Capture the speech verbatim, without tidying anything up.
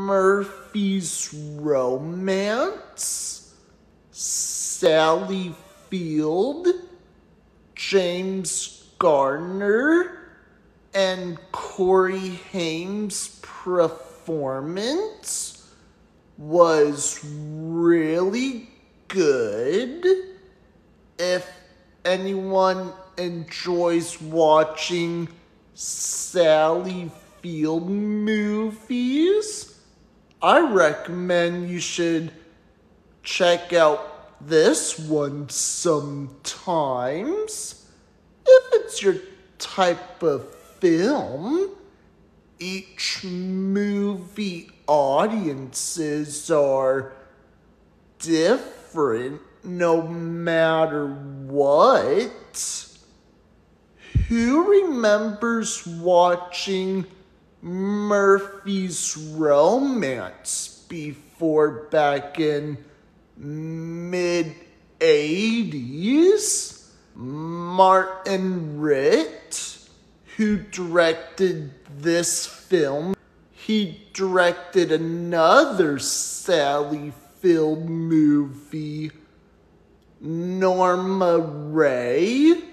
Murphy's Romance, Sally Field, James Garner, and Corey Haim's performance was really good. If anyone enjoys watching Sally Field movies, I recommend you should check out this one sometimes. If it's your type of film, each movie audiences are different no matter what. Who remembers watching Murphy's Romance before, back in mid eighties? Martin Ritt, who directed this film, he directed another Sally Field movie, Norma Rae,